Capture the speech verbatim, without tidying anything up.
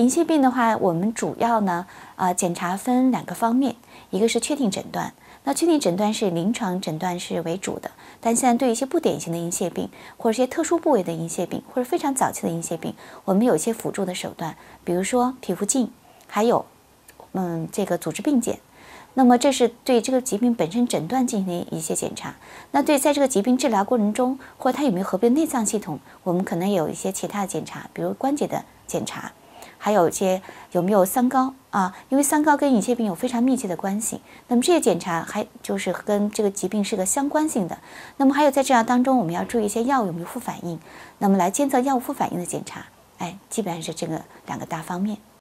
银屑病的话，我们主要呢，啊、呃，检查分两个方面，一个是确定诊断。那确定诊断是临床诊断是为主的，但现在对一些不典型的银屑病，或者一些特殊部位的银屑病，或者非常早期的银屑病，我们有一些辅助的手段，比如说皮肤镜，还有嗯这个组织病检。那么这是对这个疾病本身诊断进行一些检查。那对在这个疾病治疗过程中，或者它有没有合并内脏系统，我们可能有一些其他的检查，比如关节的检查。还有一些有没有三高啊？因为三高跟银屑病有非常密切的关系。那么这些检查还就是跟这个疾病是个相关性的。那么还有在治疗当中，我们要注意一些药物有没有副反应，那么来监测药物副反应的检查。哎，基本上是这个两个大方面。